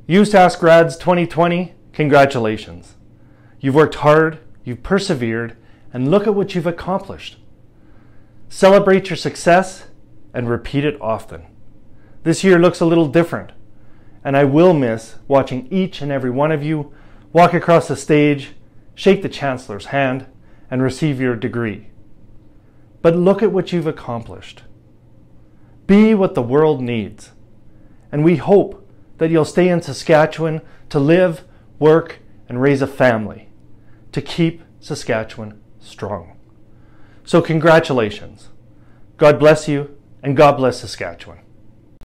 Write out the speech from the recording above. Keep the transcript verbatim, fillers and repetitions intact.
USask Grads twenty twenty, congratulations. You've worked hard, you've persevered, and look at what you've accomplished. Celebrate your success and repeat it often. This year looks a little different, and I will miss watching each and every one of you walk across the stage, shake the Chancellor's hand, and receive your degree. But look at what you've accomplished. Be what the world needs, and we hope that you'll stay in Saskatchewan to live, work, and raise a family, to keep Saskatchewan strong. So congratulations. God bless you, and God bless Saskatchewan.